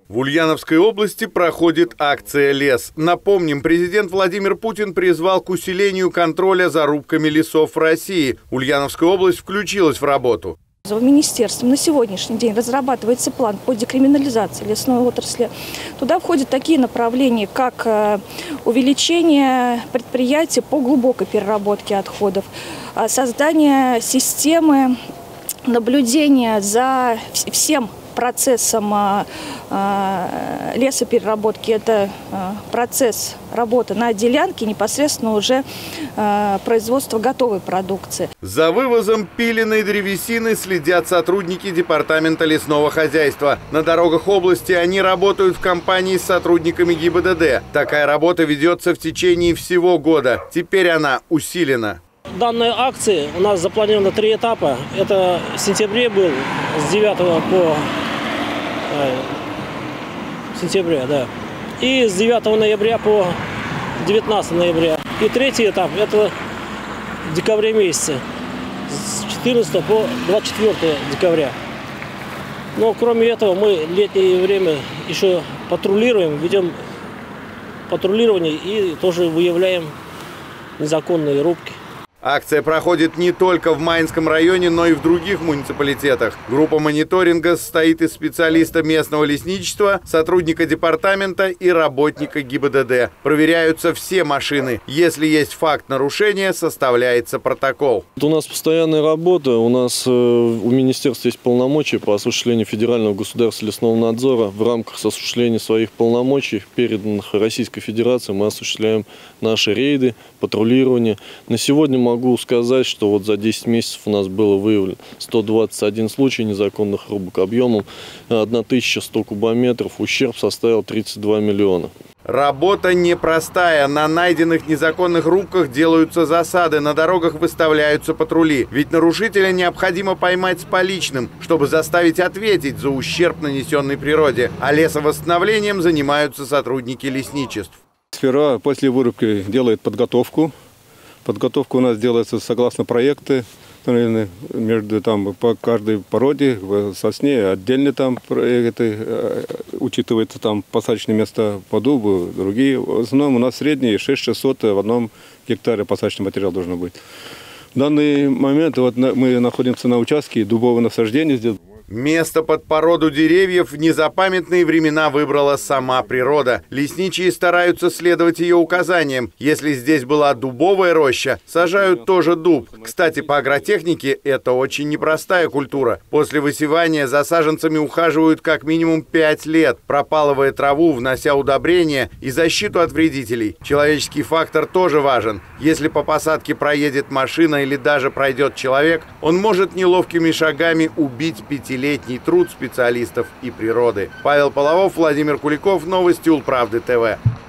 В Ульяновской области проходит акция «Лес». Напомним, президент Владимир Путин призвал к усилению контроля за рубками лесов в России. Ульяновская область включилась в работу. Министерством на сегодняшний день разрабатывается план по декриминализации лесной отрасли. Туда входят такие направления, как увеличение предприятий по глубокой переработке отходов, создание системы наблюдения за всем процессом лесопереработки. Это процесс работы на делянке, непосредственно уже производство готовой продукции. За вывозом пиленой древесины следят сотрудники Департамента лесного хозяйства. На дорогах области они работают в компании с сотрудниками ГИБДД. Такая работа ведется в течение всего года. Теперь она усилена. Данной акции у нас запланировано 3 этапа. Это в сентябре был, с 9 по сентября, да. И с 9 ноября по 19 ноября. И 3-й этап – это в декабре месяце, с 14 по 24 декабря. Но кроме этого мы в летнее время еще патрулируем, ведем патрулирование и тоже выявляем незаконные рубки. Акция проходит не только в Маинском районе, но и в других муниципалитетах. Группа мониторинга состоит из специалиста местного лесничества, сотрудника департамента и работника ГИБДД. Проверяются все машины. Если есть факт нарушения, составляется протокол. У нас постоянная работа. У нас у министерства есть полномочия по осуществлению федерального государственного лесного надзора. В рамках осуществления своих полномочий, переданных Российской Федерации, мы осуществляем наши рейды, патрулирование. На сегодня могу сказать, что вот за 10 месяцев у нас было выявлено 121 случай незаконных рубок объемом 1100 кубометров. Ущерб составил 32 миллиона. Работа непростая. На найденных незаконных рубках делаются засады, на дорогах выставляются патрули. Ведь нарушителя необходимо поймать с поличным, чтобы заставить ответить за ущерб, нанесенный природе. А лесовосстановлением занимаются сотрудники лесничеств. Сфера после вырубки делает подготовку. Подготовка у нас делается согласно проекты. Между по каждой породе, в сосне отдельно учитывается посадочные места по дубу, другие. В основном у нас средние 6600 в одном гектаре посадочный материал должен быть. В данный момент мы находимся на участке дубового насаждения здесь. Место под породу деревьев в незапамятные времена выбрала сама природа. Лесничие стараются следовать ее указаниям. Если здесь была дубовая роща, сажают тоже дуб. Кстати, по агротехнике это очень непростая культура. После высевания за саженцами ухаживают как минимум 5 лет, пропалывая траву, внося удобрения и защиту от вредителей. Человеческий фактор тоже важен. Если по посадке проедет машина или даже пройдет человек, он может неловкими шагами убить 5-летний труд специалистов и природы. Павел Половов, Владимир Куликов, новости Улправды ТВ.